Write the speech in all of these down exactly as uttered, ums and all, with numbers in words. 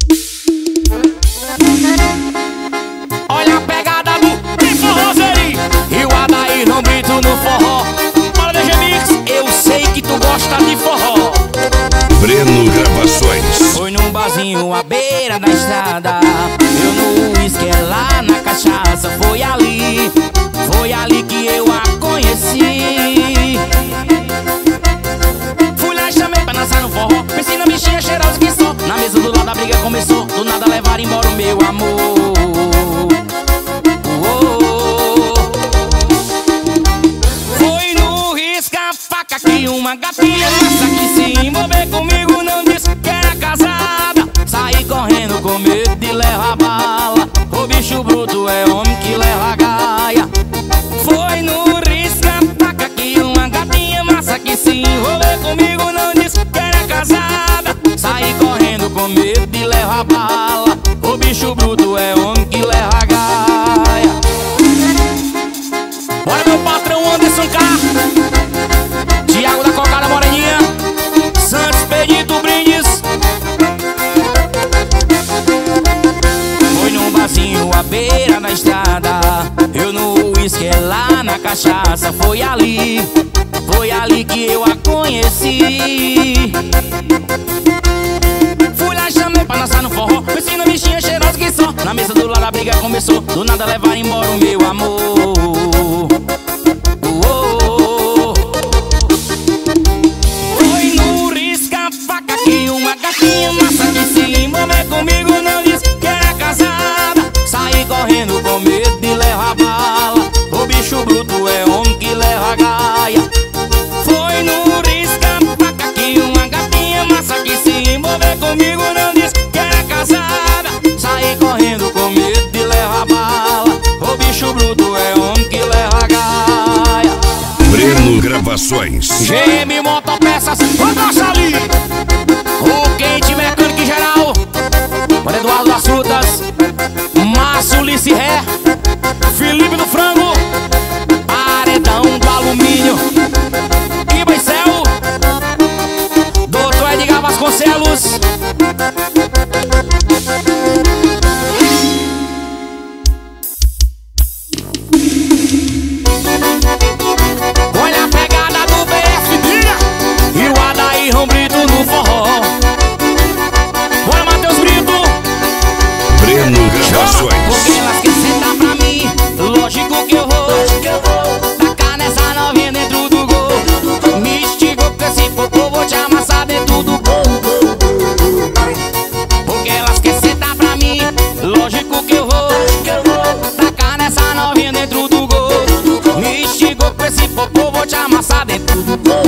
Olha a pegada do Triple Rosary e o Adair Brito no forró. Bora D G Mix, eu sei que tu gosta de forró. Breno Gravações. Foi num barzinho à beira da estrada, eu no uísque, lá na cachaça. Foi ali, foi ali que eu a conheci. Fui lá e chamei pra dançar no forró, pensei na bichinha cheirosa que só. Na mesa do lado a briga começou, do nada levaram embora o meu amor. Foi no risca-faca que uma gatinha massa que se envolver comigo não disse que era casada. Saí correndo com medo de levar bala, o bicho bruto é homem que leva gaia. Foi no risca-faca que uma gatinha massa que se envolver comigo não disse que era casada. Saí correndo com medo de levar bala, o bicho bruto é homem que leva gaia. Bora meu patrão Anderson K, Thiago da Cocada Moreninha, Santos Pedito Brindes. Foi num barzinho à beira da estrada, eu no uísque, lá na cachaça. Foi ali, foi ali que eu a conheci. Fui lá e chamei pra dançar no forró, pensei na bichinha cheirosa que só. Na mesa do lado a briga começou, do nada levaram embora o meu amor. Foi no risca-faca que uma gatinha massa que se envolver comigo não disse que era casada. Saí correndo com medo de levar bala, o bicho bruto é homem que leva gaia. Foi no risca-faca que uma gatinha massa que se envolver comigo não disse que era casada. Saí correndo com medo de levar bala, o bicho bruto é homem que leva gaia. Breno Gravações. G M Motopeças, o ali, o Quente Mecânico em geral, o Eduardo das Frutas, Márcio Lice Ré, Felipe do Frango, Paredão do Alumínio, Iba e Céu, doutor Edgar Vasconcelos. Olha a pegada do B F D e o Adair Brito no forró. Bora Matheus Brito, Breno Gravações. porque elas querem sentar pra mim, lógico que eu vou tacar nessa novinha dentro do gol. Me estigou com esse popô, vou te amassar dentro do gol. Porque elas querem sentar pra mim, lógico que eu vou tacar nessa novinha dentro do gol. Me estigou com esse popô, vou te amassar dentro do gol.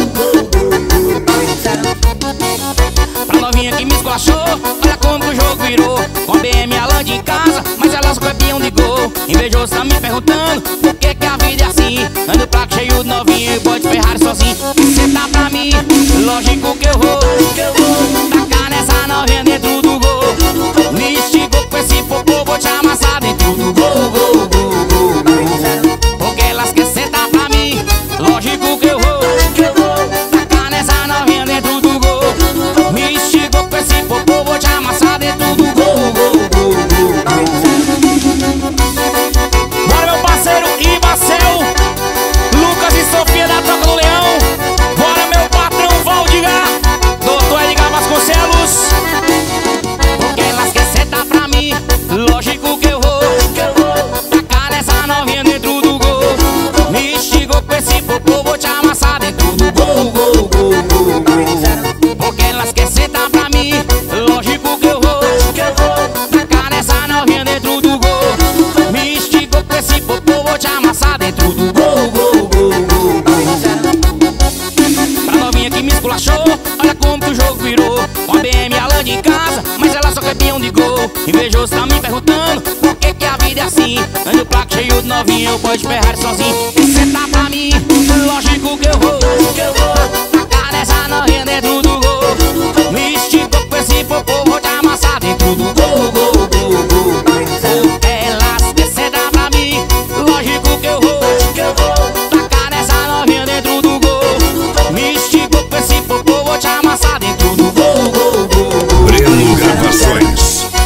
Pra novinha que me esculachou, olha como o jogo virou. Com a B M Alande em casa, mas ela só é peão de gol. Invejoso tá me perguntando por que que a vida é assim. Ando placo cheio de novinha e pode Ferrari sozinho. E cê tá pra mim, lógico que eu vou tacar nessa novinha dentro do gol. Me estigou com esse popô, vou te amassar dentro do gol, gol, gol, gol, gol. Porque elas querem sentar pra mim, lógico que eu vou tacar nessa novinha dentro do gol. Me estigou com esse popô, vou te amassar dentro do gol, gol, gol, gol, gol. Bora meu parceiro Ibacel, Lucas e Sofia da Toca do Leão. Bora meu patrão Valdigar, doutor Edgar Vasconcelos. Porque elas querem sentar pra mim, lógico que eu vou tacar nessa novinha dentro do gol. Me estigou com esse popô, vou te amassar dentro do gol, gol, gol, gol, gol. Porque elas querem sentar pra mim, lógico que eu vou tacar nessa novinha dentro do gol. Me estigou com esse popô, vou te amassar dentro do gol, gol, gol, gol, gol. Pra novinha que me esculachou, olha como que o jogo virou. Com a B M Alande em casa, mas ela só quer peão de gol. Invejoso tá me perguntando por que que a vida é assim. Ando placo cheio de novinha, eu pode Ferrari sozinho. E cê tá pra mim, lógico que eu vou tacar nessa novinha dentro do gol. Me estigou com esse popô, vou te amassar dentro do gol, gol, gol, gol, gol. Elas querem sentar pra mim, lógico que eu vou tacar nessa novinha dentro do gol. Me estigou com esse popô, vou te amassar dentro do gol, gol, gol, gol. Breno Gravações.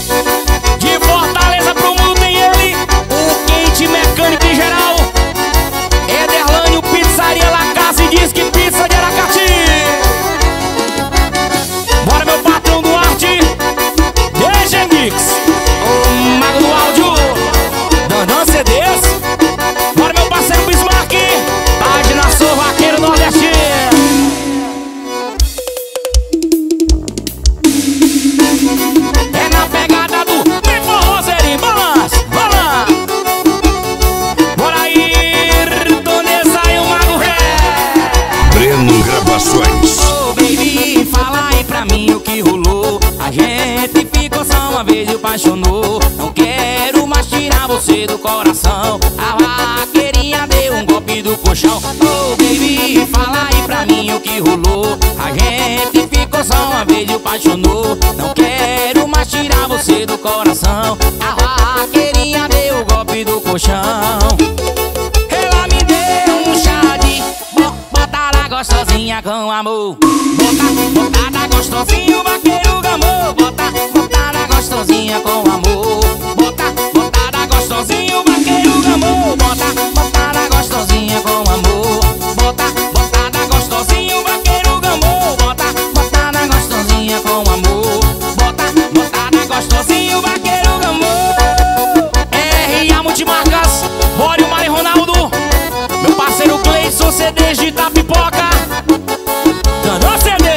gente ficou só uma vez e apaixonou. Não quero mais tirar você do coração. A vaqueirinha deu um golpe do colchão. Oh baby, fala aí pra mim o que rolou. A gente ficou só uma vez e apaixonou. Não quero mais tirar você do coração. A vaqueirinha deu o golpe do colchão. Ela me deu um chá de botada gostosinha com amor. Bota, botada gostosinha, o vaqueiro gamou. Bota, botada gostosinha com amor. Bota, botada gostosinha, o vaqueiro gamou. Bota, botada gostosinha com amor. Bota, botada gostosinha, o vaqueiro gamou. Bota, botada gostosinha com amor. Bota, botada gostosinha, o vaqueiro gamou. R A Multimarcas, Bório, Mário e Ronaldo. Meu parceiro Cleison, C Ds de Itapipoca. Dando C D.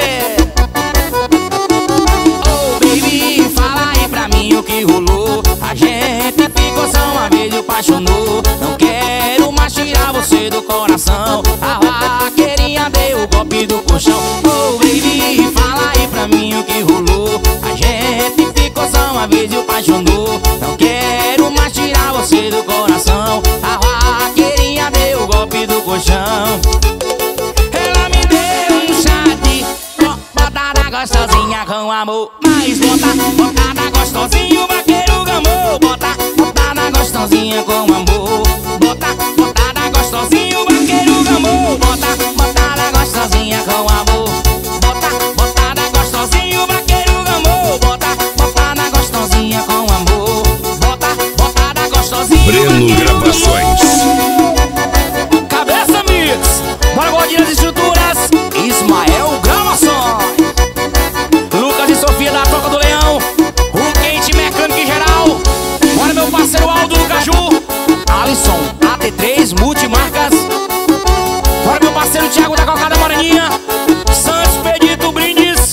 Oh baby, fala aí pra mim o que rolou. A gente ficou só uma vez e apaixonou. Não quero mais tirar você do coração. A vaqueirinha deu o golpe do colchão. Oh baby, fala aí pra mim o que rolou. A gente ficou só uma vez e apaixonou. Não quero mais tirar você do coração. A vaqueirinha deu o golpe do colchão. Ela me deu um chá de botada gostosinha com amor. Mas bota, botada gostosinha, o vaqueiro gamou. Bota, botada gostosinha com amor. Bota, botada gostosinha, o vaqueiro gamou. Bota, botada gostosinha com amor. Bota, botada gostosinha, o vaqueiro gamou. Bota, botada gostosinha com amor. Bota, botada gostosinha, Breno Gravações. Cabeça Mix, bora gordinha das estruturas. Ismael Gravações. Lucas e Sofia da Toca do Leão. O Quente Mecânico em geral. Bora meu parceiro Aldo do Caju. Alisson, A T três Multimarcas. Bora meu parceiro Thiago da Cocada Moreninha. Santos Pedito Brindes.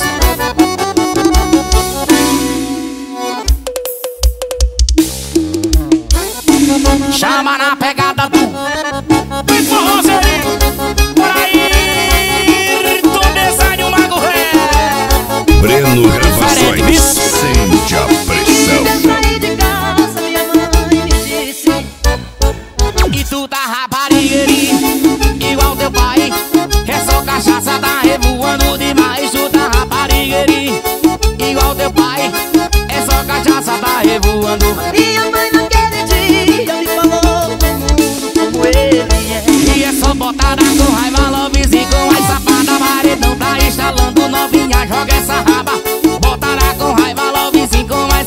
Chama na pegada do Bem forrozeiro. Por aí tu desenha uma gorré. Breno Gravações. Sente a pressão. Saí de casa, minha mãe me disse. E tu tá raparigueirinho, igual teu pai. É só cachaça, tá revoando demais. Tu tá raparigueirinho, igual teu pai. É só cachaça, tá revoando. Minha mãe naquele dia me falou do mundo como ele é. E é só botada com raiva, lovezinho com as sapadas. Paredão tá instalando novinha, joga essa raba. Botada com raiva, lovezinho com as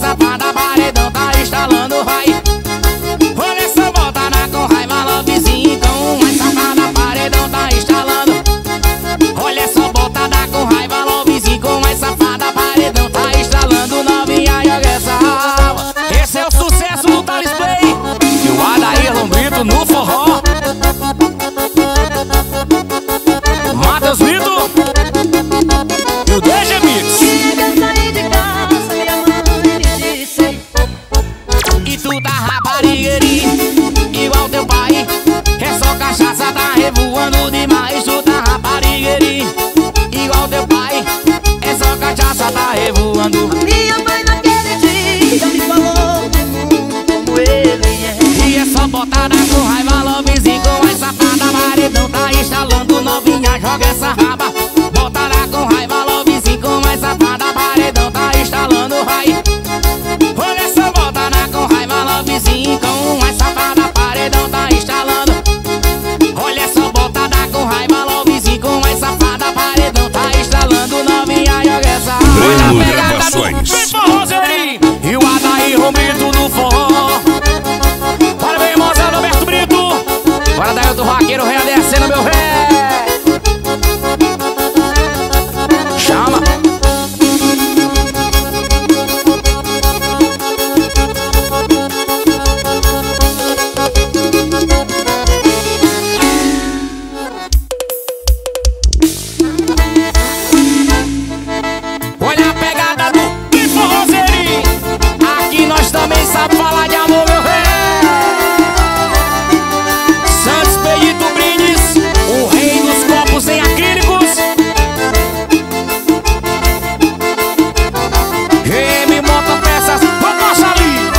me bota peças, bota ali.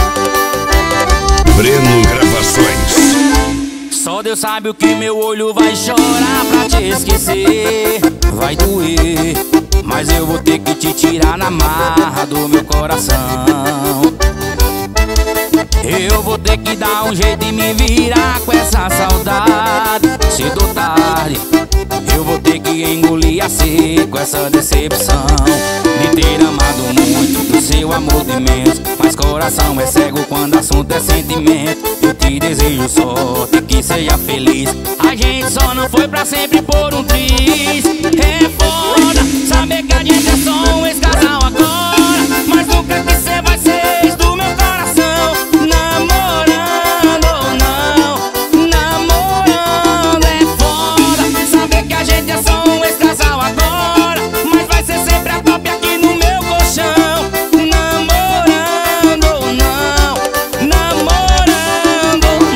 Breno Gravações. Só Deus sabe o que meu olho vai chorar pra te esquecer. Vai doer, mas eu vou ter que te tirar na marra do meu coração. Eu vou ter que dar um jeito e me virar com essa saudade. Cedo ou tarde, eu vou ter que engolir a seco essa decepção de ter amado muito, do seu amor de menos. Mas coração é cego quando assunto é sentimento. Eu te desejo sorte, que seja feliz. A gente só não foi pra sempre por um triz. É foda saber que a gente é só um ex-casal agora, mas nunca que cê vai ser ex do meu coração. Namorando ou não, namorando é foda saber que a gente é só um ex-casal agora, mas vai ser sempre a top aqui no meu colchão. Namorando ou não, namorando ou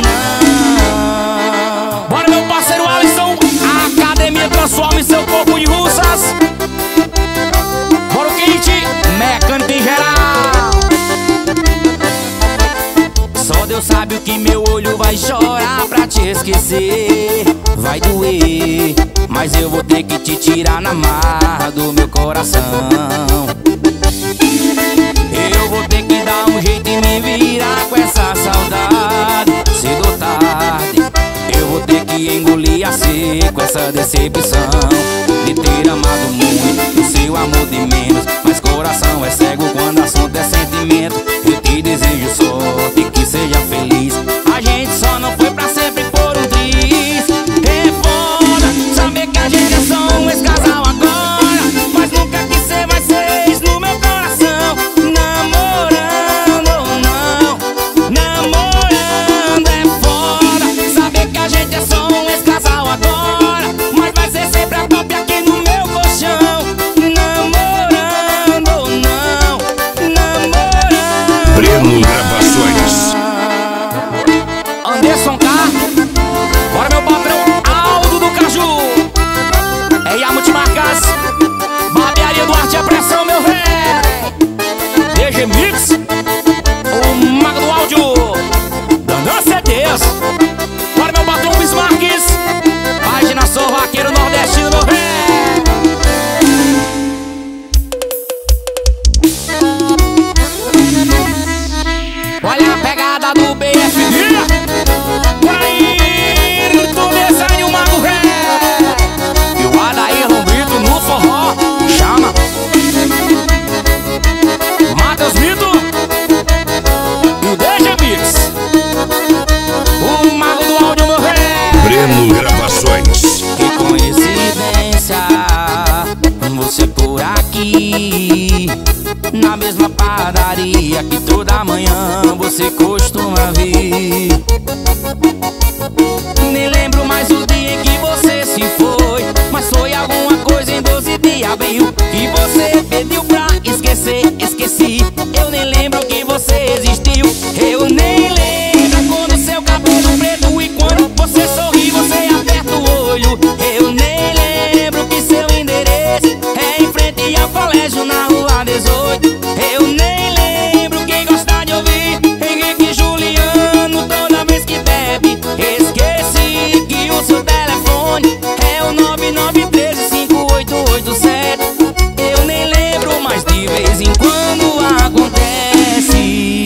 não. Bora meu parceiro Alisson, a academia transforma em seu corpo de russas. Bora o kit, mecânico em geral. Só Deus sabe o que meu olho vai chorar pra te esquecer. Vai doer, mas eu vou ter que te tirar na marra do meu coração. Eu vou ter que dar um jeito e me virar com essa saudade. Cedo ou tarde, eu vou ter que engolir a seco essa decepção de ter amado muito, do seu amor de menos. Mas coração é cego quando assunto é sentimento. Eu te desejo sorte, que seja feliz. A gente só não foi pra sempre por um triz. É foda saber que a gente é só um ex-casal agora, mas nunca que cê vai ser ex no meu coração. Namorando ou não, namorando é foda saber que a gente é só um ex-casal agora, mas vai ser sempre a top aqui no meu colchão. Namorando ou não, namorando. Breno Gravações. Anderson K, bora meu patrão Aldo do Caju. É a Multimarcas, barbearia do Arte e a Pressão, meu velho. D G Mix, o mago do áudio, Dandan C Ds. Bora meu patrão Bismarques, página Sou Vaqueiro Nordestino, meu velho. Olha a pegada do B F D. Por aí, tu desenha o mago ré. E o Adair Lombrito no forró chama Matheus Brito e o D G Mix, o mago do áudio, meu ré. Breno Gravações. Que coincidência, você por aqui, na mesma padaria que toda manhã você costuma vir. Nem lembro mais o dia em que você se foi, mas foi alguma coisa em doze de abril que você pediu pra esquecer. Esqueci, eu nem lembro que você existiu. Eu nem lembro quando seu cabelo preto e quando você sorri, você aperta o olho. Eu nem lembro que seu endereço é em frente ao colégio na rua dezoito. Eu nem lembro quem gosta de ouvir Henrique Juliano toda vez que bebe. Esqueci que o seu telefone é o nove nove um três cinco oito oito sete. Eu nem lembro, mas de vez em quando acontece.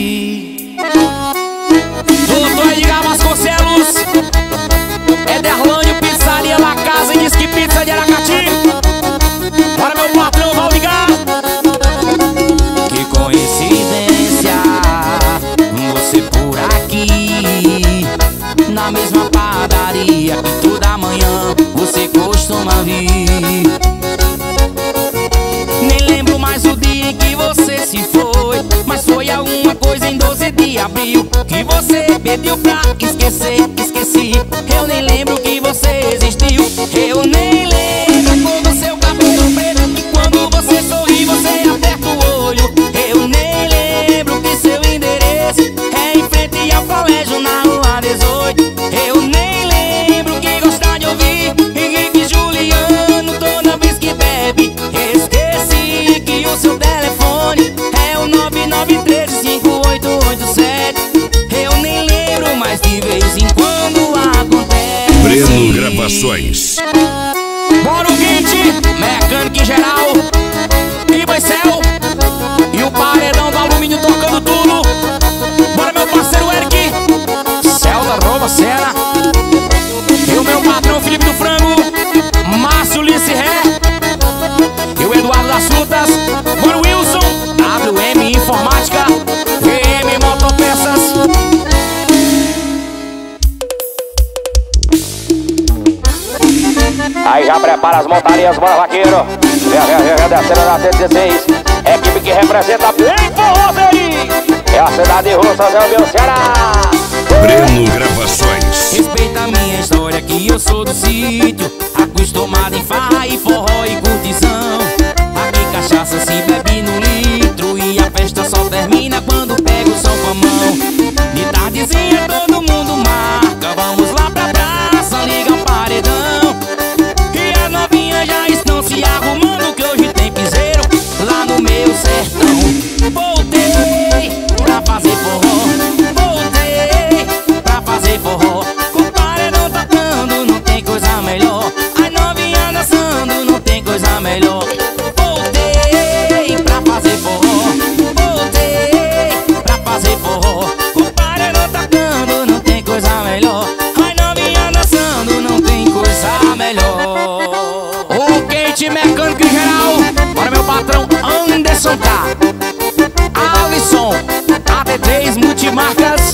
Doutor Edgar Vasconcelos, Ederlândio, Pizzaria La Casa e diz que pizza de Aracati. Bora meu patrão, vai ligar. Que coincidência, você por aqui, na mesma padaria que toda manhã você costuma vir. Nem lembro mais o dia em que você se foi, mas foi alguma coisa em doze de abril que você pediu pra esquecer. Esqueci, eu nem lembro que você existiu. Eu nem lembro quando seu cabelo preto e quando você sorri, você aperta o olho. Eu nem lembro que seu endereço é em frente ao colégio na rua dezoito. Eu nem lembro que gosta de ouvir Henrique Juliano toda vez que bebe. Esqueci que o seu telefone nove três cinco oito oito sete. Eu nem lembro, mas de vez em quando acontece. Breno Gravações. Bora o quente, mecânica em geral, e Boicel, e o paredão do alumínio tocando tudo. Bora meu parceiro Eric, Céu da Rova Sena, e o meu patrão Felipe do Frango, Márcio Lice Ré, e o Eduardo das Frutas. Bora o Wilson, W M Informática, V M Motopeças. Aí já prepara as montarias, bora vaqueiro. Vem, vem, vem, vem, descendo na T dezesseis. Equipe que representa bem Forrozeri. É a cidade de Russas, é o meu Ceará. Breno Gravações. Respeita a minha história que eu sou do sítio, acostumado em farra e forró e curtição. Aqui cachaça se bebe no litro e a festa só termina quando pega o som com a mão. De tardezinha todo mundo marca, vamos lá pra praça, liga o paredão. E as novinhas já estão se arrumando que hoje tem piseiro lá no meu sertão. Voltei pra fazer forró, voltei pra fazer forró. Com o paredão tocando não tem coisa melhor, as novinhas dançando não tem coisa melhor. Voltei pra fazer forró, voltei pra fazer forró. Com o paredão tocando não tem coisa melhor, as novinhas dançando não tem coisa melhor. O quente mecânico em geral, para meu patrão Anderson K, Alisson, A T três Multimarcas.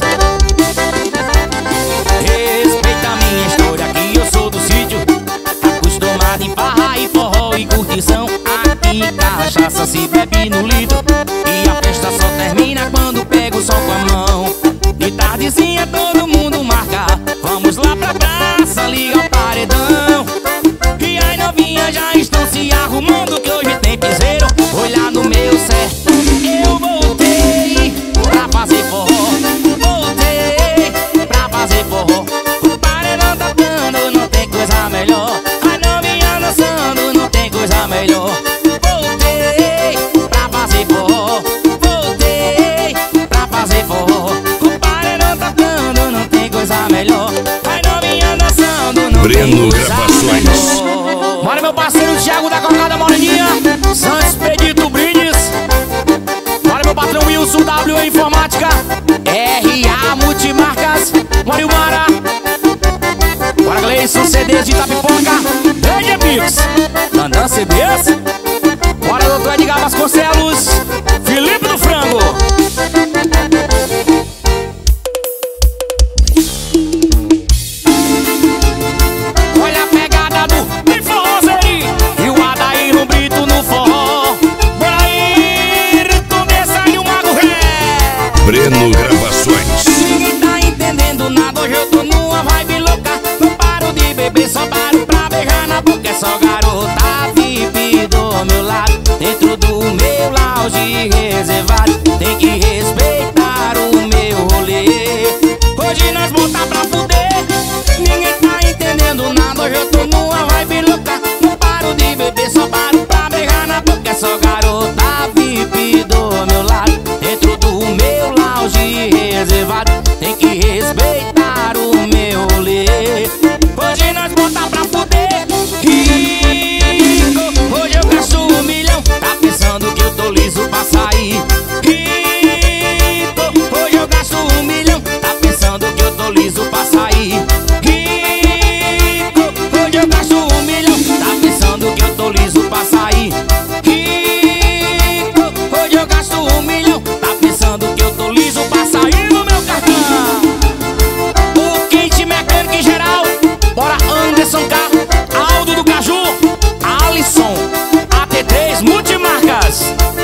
Respeita a minha história que eu sou do sítio, acostumado em farra e forró e curtição. Aqui cachaça se bebe no litro e a festa só termina quando pega o sol com a mão. De tardezinha todo mundo marca, vamos lá pra praça, liga o paredão. E as novinhas já estão se arrumando que hoje tem piseiro, olhar no meu sertão. Eu voltei pra fazer forró, voltei pra fazer forró. O paredão tocando não tem coisa melhor, as novinhas dançando não tem coisa melhor. Voltei pra fazer forró, voltei pra fazer forró. O paredão tocando não tem coisa melhor, as novinhas dançando não Breno tem coisa Gravações. melhor. Bora meu parceiro Thiago da Cocada Moreninha, Santos Expedito Brindes. Bora meu patrão Wilson, W Informática, R A Multimarcas. Bora o Mara, bora Gleison, C Ds de Itapipoca, D J Mix, Dandan C Ds. Bora doutor Edgar Vasconcelos, Felipe do Frango. Olha a pegada do Bem Forrozeri e o Adair Brito no forró. Bora aí, começa e o Mago Ré. Breno Gravações. Ninguém tá entendendo nada, hoje eu tô numa vibe louca. Não paro de beber, só paro pra beijar na boca. É só garota V I P do meu lado, dentro do meu lounge reservado. Tem que respeitar o meu rolê, hoje nós voltar pra fuder. Ninguém tá entendendo nada, hoje eu tô numa vibe louca. Não paro de beber, só paro pra beijar na boca. É só garota V I P do meu lado, dentro do meu lounge reservado. Tem que respeitar o meu rolê, hoje nós voltar pra fuder. Rico, hoje eu gasto um milhão, tá pensando que eu tô liso pra sair. Rico, hoje eu gasto um milhão, tá pensando que eu tô liso pra sair. Rico, hoje eu gasto um milhão, tá pensando que eu tô liso pra sair. Rico, hoje eu gasto um milhão, tá pensando que eu tô liso pra sair no meu cartão. O quente mecânico em geral, bora Anderson K, Aldo do Caju, Alisson, A T três Multimarcas.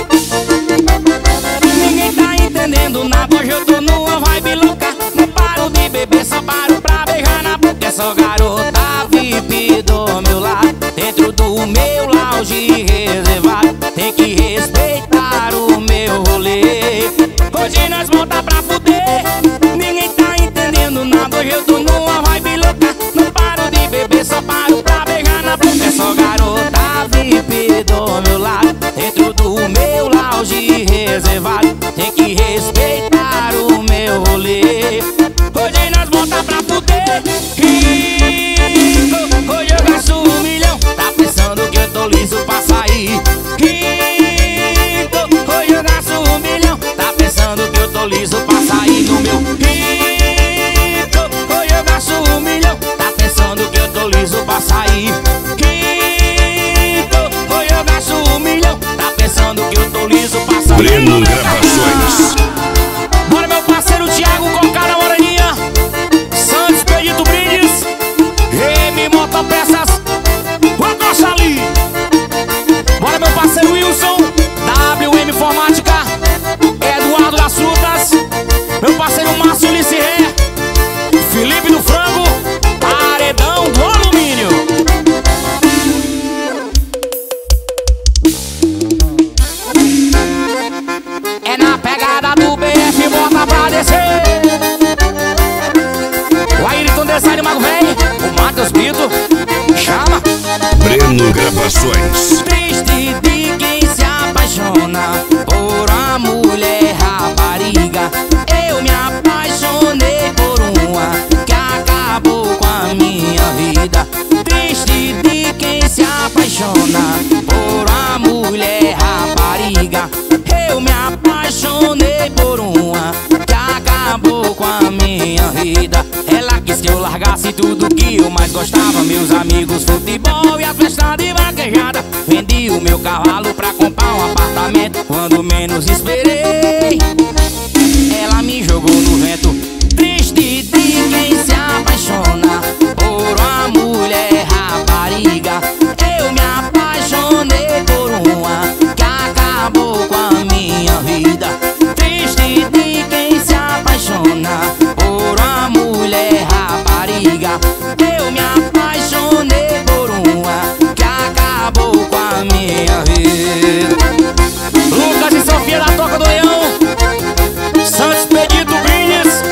Ninguém tá entendendo nada, hoje eu tô numa vibe louca. Não paro de beber, só paro pra beijar na boca. É só garota V I P do meu lado, dentro do meu lounge reservado. Tem que respeitar o meu rolê, hoje nós voltar pra fuder. Ninguém tá entendendo nada, hoje eu tô numa vibe louca. Não paro de beber, só paro pra beijar na boca. É só garota V I P do meu lado, dentro do meu lounge reservado. Tem que que respeitar o meu rolê. Hoje nós volta pra fuder. Rico, hoje eu gasto um milhão. Tá pensando que eu tô liso pra sair? Rico, hoje eu gasto um milhão. Tá pensando que eu tô liso pra sair no meu? Rico, hoje eu gasto um milhão. Tá pensando que eu tô liso pra sair? Rico, hoje eu gasto um milhão. Tá pensando que eu tô liso pra sair? Breno Gravações. Bora, meu parceiro Thiago com cara moreninha, Santos Pedito Brindes, M Motopeças, o Coxa ali. Bora, meu parceiro Wilson, W M Informática, Eduardo das Frutas, meu parceiro Márcio Liciré, Felipe do Frango, Paredão do Alumínio. É na pegada do B F, bota pra descer. O Ayrton Design, o Mago Véi, o Matheus Brito, chama. Breno Gravações. Triste de quem se apaixona por uma mulher rapariga. Eu me apaixonei por uma que acabou com a minha vida. Triste de quem se apaixona por uma mulher rapariga. Eu me apaixonei por uma que acabou com a minha vida. Ela quis que eu largasse tudo que eu mais gostava, meus amigos, futebol e as festas de vaquejada. Vendi o meu cavalo pra comprar um apartamento. Quando menos esperei, ela me jogou no vento. Triste de quem se apaixona por uma mulher rapariga. Eu me apaixonei por uma que acabou com a minha vida. Triste de quem se apaixona por uma mulher rapariga. Eu me apaixonei por uma que acabou com a minha vida. Lucas e Sofia da Toca do Leão, Santos Pedito Brindes,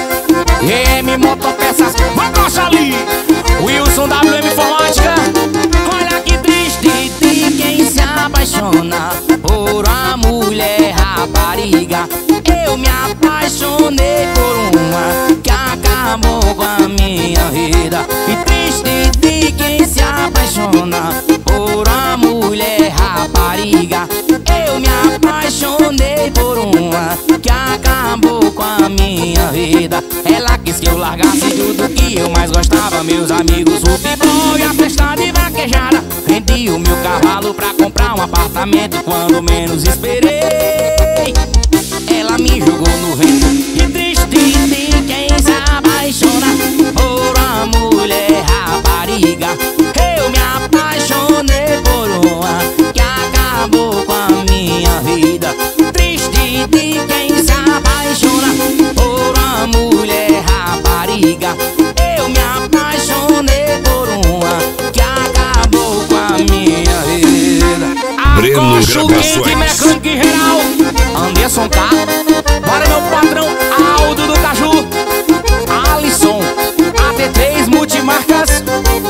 M Motopeças, Coxa ali, Wilson W M Informática. Olha que triste de quem se apaixona por uma mulher rapariga. Eu me apaixonei por uma que acabou com a minha vida. E triste de quem se apaixona por uma mulher rapariga. Eu me apaixonei por uma que acabou com a minha vida. Ela quis que eu largasse tudo que eu mais gostava, meus amigos, futebol e a festa de vaquejada. Vendi o meu cavalo pra comprar um apartamento. Quando menos esperei, ela me jogou no vento. E triste de quem se apaixona por uma mulher rapariga. Eu me apaixonei por uma que acabou com a minha vida. Triste de quem se apaixona por uma mulher rapariga. Eu me apaixonei por uma que acabou com a minha vida. Breno Acocho Gravações. quente, mecânico e geral, Anderson K. Bora, meu patrão Aldo do Caju, Alisson, A T três Multimarcas.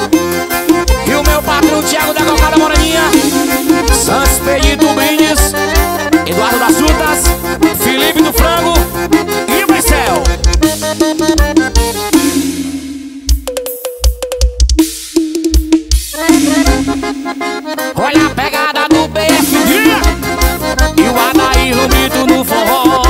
E o meu patrão Thiago da Cocada Moreninha, Santos Pedito Brindes, Eduardo das Frutas, Felipe do Frango e o Marcel. Olha a pegada do B F e o Adair Lubito no forró.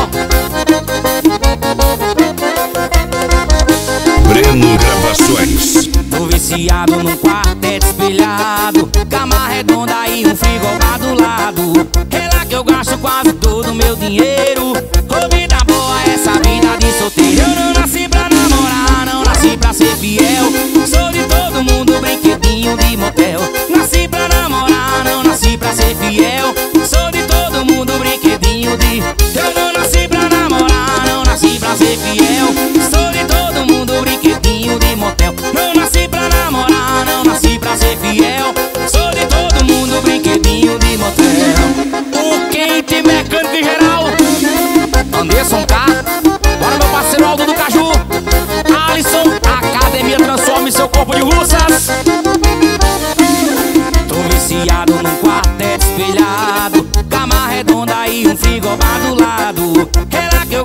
Breno Gravações. Tô viciado num quarteto espelhado, cama redonda e um frigobar do lado. É lá que eu gasto quase todo o meu dinheiro. Ô, vida boa, essa vida de solteiro. Eu não nasci pra namorar, não nasci pra ser fiel. Sou de todo mundo, brinquedinho de motel. Nasci pra namorar, não nasci pra ser fiel. Sou de todo mundo, brinquedinho de... Eu não nasci pra namorar, não nasci pra ser fiel. Sou de todo mundo, brinquedinho de motel. Não nasci pra namorar, não nasci pra ser fiel. Sou de todo mundo, brinquedinho de motel. O quente mecânico em geral, Anderson K. Bora, meu parceiro Aldo do Caju, Alisson, Academia Transforme seu corpo de russas. Tô viciado num quarteto espelhado, cama redonda e um frigobar do lado. É lá que eu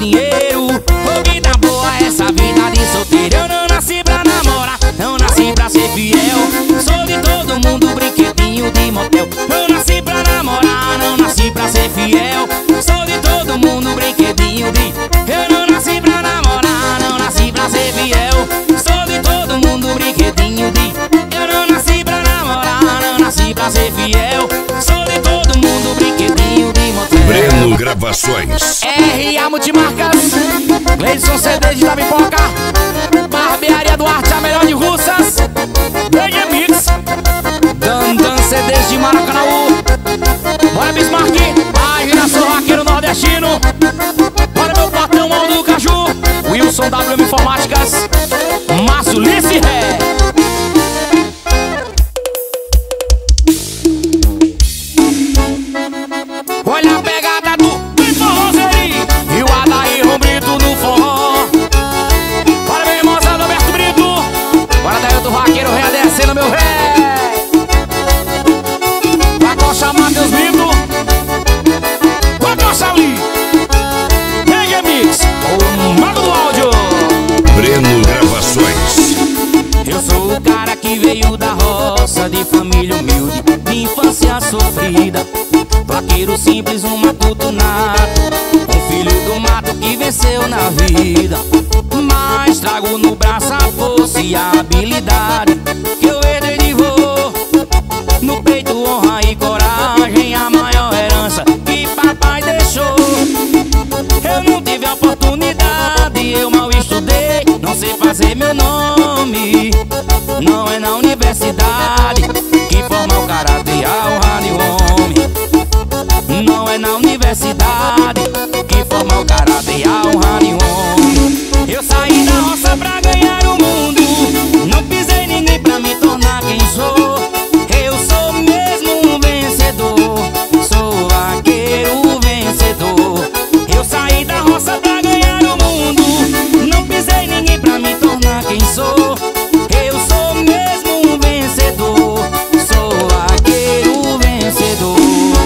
dinheiro. Ô, vida boa essa vida de solteiro. Eu não nasci pra namorar, não nasci pra ser fiel. Sou de todo mundo, brinquedinho de motel. Não nasci pra namorar, não nasci pra ser fiel. Sou de todo mundo, brinquedinho de... Eu não nasci pra namorar, não nasci pra ser fiel. Sou de todo mundo, brinquedinho de... Eu não nasci pra namorar, não nasci pra ser fiel. Sou de todo mundo, brinquedinho de motel. Breno Gravações. R A Multimarcas, Gleison C D de Tabipoca, Barbearia Duarte, a melhor de Russas, Grande Mix, Dandan C Ds de Maracanãú. Bora Bismarck, página Sou Raqueiro Nordestino. Bora meu patrão Aldo Caju, Wilson W Informáticas, Márcio Lice Ré. Olha a pegada do Forrozeri e o Adair Brito no forró. Bora meu irmãozado Alberto Brito. Bora daí outro Raqueiro Ré descendo meu ré. Vai coxar Matheus Brito. Vai coxar ali Reggae Mix, o mago do áudio. Breno Gravações. Eu sou o cara que veio da roça, de família humilde, de infância sofrida. Vaqueiro simples, um matuto nato, um filho do mato que venceu na vida. Mas trago no braço a força e a habilidade que eu herdei de vô. No peito honra e coragem, a maior herança que papai deixou. Eu não tive a oportunidade, eu mal estudei, não sei fazer meu nome. Não é na universidade que forma o caráter e a honra de homem. Não é na universidade que forma o caráter e a honra de homem. Eu saí da roça pra ganhar o mundo, não pisei ninguém pra me tornar quem sou. Eu sou mesmo um vencedor, sou vaqueiro vencedor. Eu saí da roça pra ganhar o mundo, não pisei ninguém pra me tornar quem sou. Eu sou mesmo um vencedor, sou vaqueiro vencedor.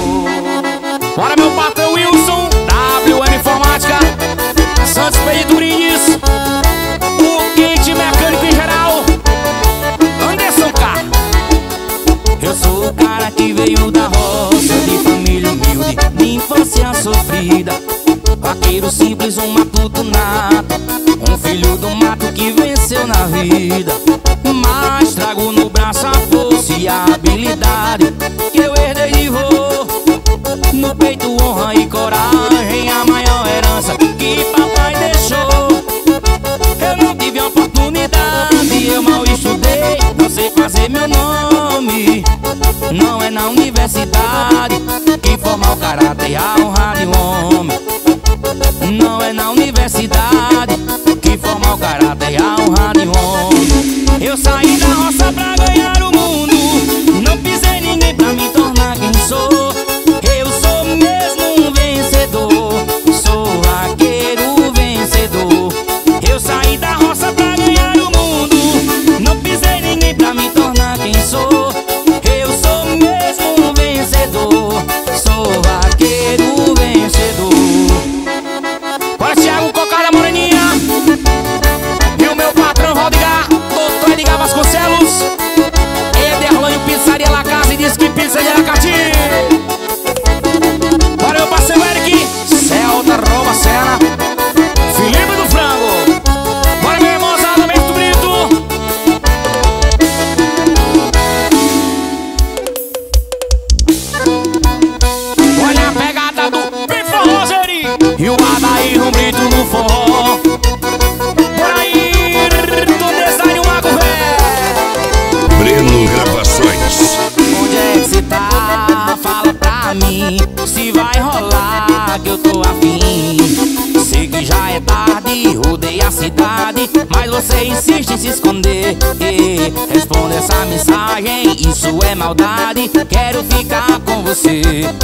Bora meu patrão Wilson, W M Informática, Santos Pediturinhos, o kit mecânico em geral, Anderson K. Eu sou o cara que veio da roça, de família humilde, de infância sofrida. Vaqueiro simples, um matuto nato, um filho do mato que venceu na vida. Mas trago no braço a força e a habilidade que eu herdei de vô. No peito honra e coragem, a maior herança que papai deixou. Eu não tive a oportunidade, eu mal estudei, não sei fazer meu nome. Não é na universidade que forma o caráter e a honra de homem. Não é na universidade que forma o caráter e a honra de homem. Eu saí da roça pra ganhar o mundo, não pisei ninguém pra me tornar quem sou. Eu sou mesmo um vencedor, sou vaqueiro vencedor. Eu saí da roça pra ganhar o mundo, não pisei ninguém pra me tornar quem sou. Eu sou mesmo um vencedor, sou vaqueiro vencedor. Bora Thiago Cocada Moreninha e o meu patrão Valdigar, doutor Edgar Vasconcelos, Ederlânio Pizzaria La Casa e diz que pizza de Aracati. Bora meu parceiro Eric, Celta Roma Sena, Felipe do Frango. Bora meu irmãozado Alberto Brito. Olha a pegada do Forrozeri e o Adair Brito no forró. Por aí, do design o Mago Ré. Breno Gravações. Onde é que cê tá? Fala pra mim se vai rolar que eu tô afim. Sei que já é tarde, rodei a cidade, mas você insiste em se esconder. Responda essa mensagem, isso é maldade, quero ficar com você.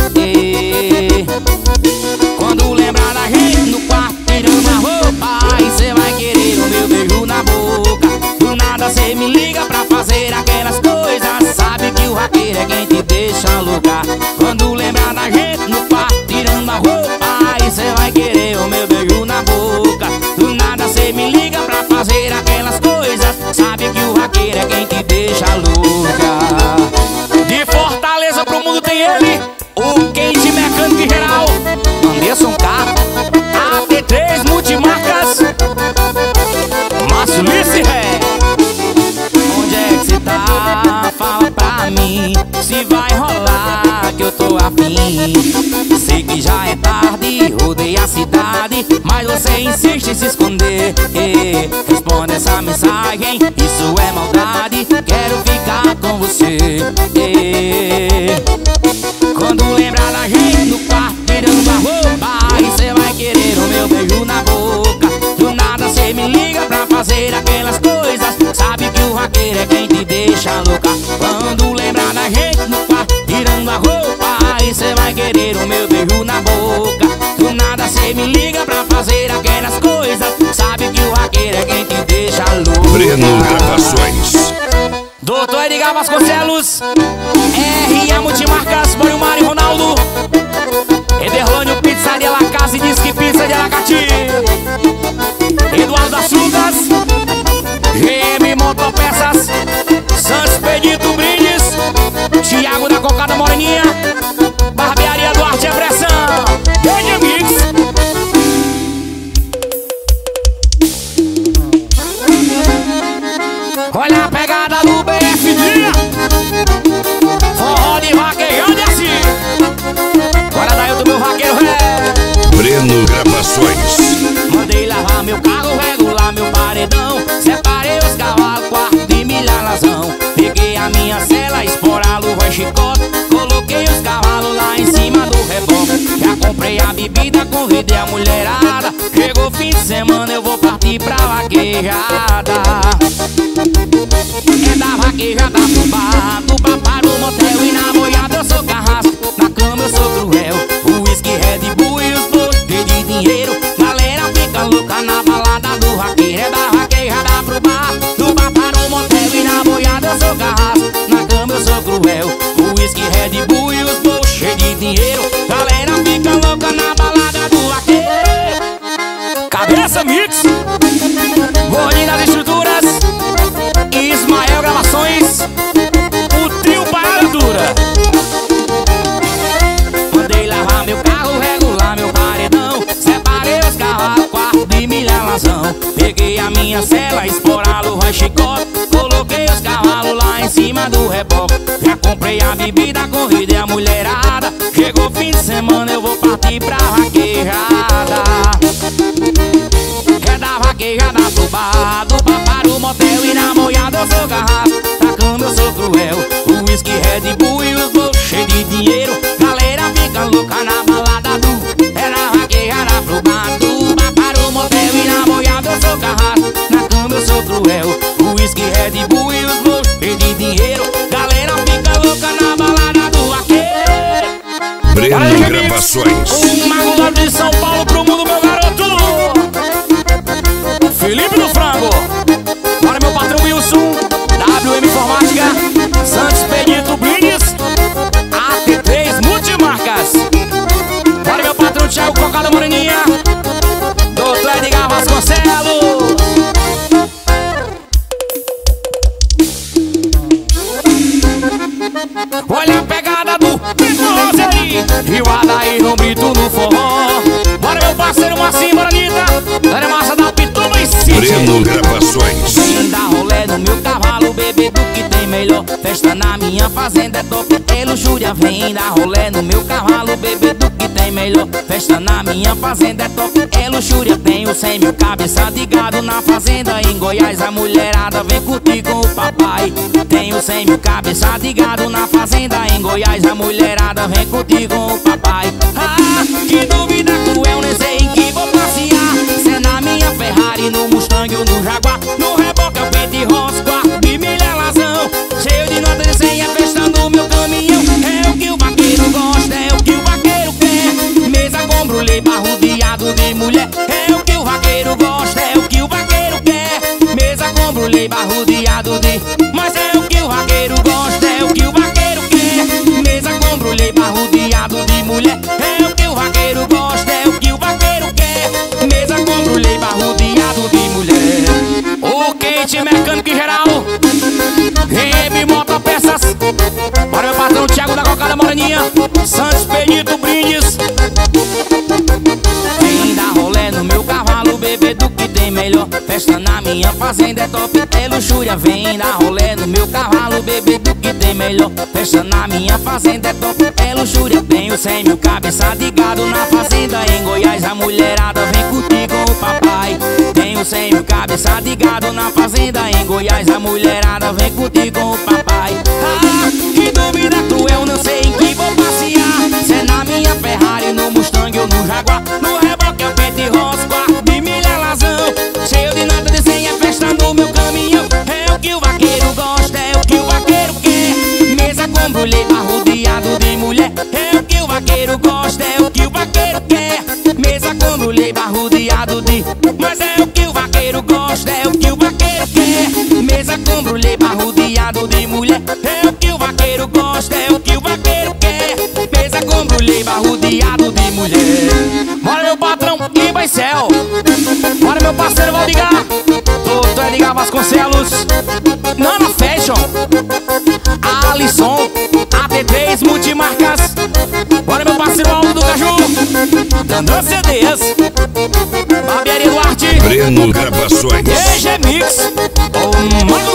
Quando lembrar da gente no quarto tirando a roupa, aí cê vai querer o meu beijo na boca. Do nada cê me liga pra fazer aquelas coisas, sabe que o raqueiro é quem te deixa louca. Quando lembrar da gente no quarto tirando a roupa, aí cê vai querer o meu beijo na boca. verdade, mas você insiste em se esconder. Responde essa mensagem, isso é maldade. Quero ficar com você. Quando lembrar da gente no quarto tirando a roupa, aí cê vai querer o meu beijo na boca. Do nada cê me liga pra fazer aquelas coisas. Sabe que o vaqueiro é quem te deixa louca. Quando lembrar da gente no quarto tirando a roupa, aí cê vai querer o meu beijo na boca. Do nada cê me liga pra fazer aquelas coisas. Sabe que o vaqueiro é quem te deixa louca. Breno Gravações. Doutor Edgar Vasconcelos, R A Multimarcas, Mário Mário e Ronaldo, Ederlânio Pizzaria La Casa e Disque Pizza de Aracati, Eduardo Açudas, G M Motopeças, Santos Pedito Brindes, Thiago da Cocada Moreninha, Barbearia Duarte Pressão, Band Mix. Olha a pegada do B F D, forró de vaquejão de assim. Olha daí do meu vaqueiro ré. Breno Gravações. Mandei lavar meu carro, regular meu paredão. Separei os cavalos, quarto de milha razão. Peguei a minha cela, esporar luva e chicote. Coloquei os cavalos lá em cima do reboque. Já comprei a bebida, convidei a mulherada. Chegou fim de semana, eu vou partir pra vaquejada. É da vaquejada pro bar, do bar para o motel. E na boiada eu sou carrasco, na cama eu sou cruel. O whisky, Red Bull e os bolsos cheios de dinheiro. Galera fica louca na balada do vaqueiro. É da vaquejada pro bar, do bar para o motel. E na boiada eu sou carrasco, na cama eu sou cruel. O whisky, Red Bull e os bolsos cheios de dinheiro. Galera fica louca na balada do vaqueiro. Cabeça Mix, Gordinho das Estruturas, Ismael Gravações, o trio Parada Dura. Mandei lavar meu carro, regular meu paredão. Separei os cavalos, quarto de milha razão. Peguei a minha cela, esporar luva e chicote. Coloquei os cavalos lá em cima do reboque. Já comprei a bebida, convidei a mulherada. Chegou fim de semana, eu vou partir pra vaquejada. É da vaquejada pro bar, do bar para o motel. E na boiada eu sou carrasco, na cama eu sou cruel. O whisky, Red Bull e os bolsos cheios de dinheiro. Galera fica louca na balada do. É na vaquejada pro bar, do bar para o motel. E na boiada eu sou carrasco, na cama eu sou cruel. O whisky, Red Bull e os bolsos cheios de dinheiro. Galera fica louca na balada do vaqueiro. Breno Gravações. Um mago lá de São Paulo pro mundo, meu garoto Felipe do Frango. Bora meu patrão Wilson, W M Informática, Santos Pedito Brindes, A T três Multimarcas. Bora meu patrão Thiago Cocada Moreninha, doutor Edgar Vasconcelos. Olha a pegada do Roseri e o Adair no Brito no forró. Bora meu parceiro Marcinho Moranita, Dona Massa da Pituba e City. Breno Gravações. Vem dar rolé no meu cavalo, bebê do que tem melhor. Festa na minha fazenda é top, é luxúria. Vem dar rolé no meu cavalo, bebê do que tem melhor. Festa na minha fazenda é top, é luxúria. Tenho cem mil cabeça de gado na fazenda em Goiás. A mulherada vem curtir com o papai. Tenho cem mil cabeça de gado na fazenda em Goiás. A mulherada vem curtir com o papai. Ah, que dúvida cruel, nem sei em que vou passear. Se é na minha Ferrari, no Mustang ou no Jaguar. No reboque eu pedi roça, quarto de milha razão. Cheio de nota de cem, é festa no meu caminhão. É o que o vaqueiro gosta, é o que o vaqueiro quer. Mesa com brulê, barrodeado de mulher. É o que o vaqueiro gosta, é o que o vaqueiro quer. Mesa com brulê, barrodeado de. Mas é o que o vaqueiro gosta, é o que o vaqueiro quer. Mesa com brulê, barrodeado de mulher. É o que o vaqueiro gosta, é o que o vaqueiro quer. Mesa com brulê, barrodeado de mulher. O quente mecânico em geral, M Motopeças. Bora meu patrão Thiago da Cocada Moreninha, Santos Pedito Brindes. Vem dar rolé no meu cavalo, bebê do que tem melhor. Festa na minha fazenda é top, é luxúria. Vem dar rolé no meu cavalo, bebê do que tem melhor. Festa na minha fazenda é top, é luxúria. Tenho cem mil cabeça de gado na fazenda fazenda em Goiás, a mulherada vem curtir com o papai. Tenho cem mil cabeça de gado na fazenda em Goiás, a mulherada vem curtir com o papai. Ah, que dúvida cruel, não sei em que vou passear. Se é na minha Ferrari, no Mustang ou no Jaguar. No reboque é o pente rosa, quarto de milha lazão. Cheio de nota de cem, é festa no meu caminhão. É o que o vaqueiro gosta, é o que o vaqueiro quer. Mesa com brulê, barrodeado de mulher. É o que o vaqueiro gosta, é o que o vaqueiro quer. Mesa com brulê, barrodeado de... Mas é o que o vaqueiro gosta, é o que o vaqueiro quer. Mesa com brulê, barrodeado de mulher. É o que o vaqueiro gosta, é o que o vaqueiro quer. Mesa com brulê, barrodeado de mulher. Bora meu patrão Ibaicel. Bora meu parceiro Valdigar. Doutor Edgar Vasconcelos. Nana Fashion. Alisson. A T três Multimarcas. Bora meu parceiro Aldo do Caju. Dandan C Ds. Barbearia Duarte. Breno Gravações. E G Mix. Oh, mano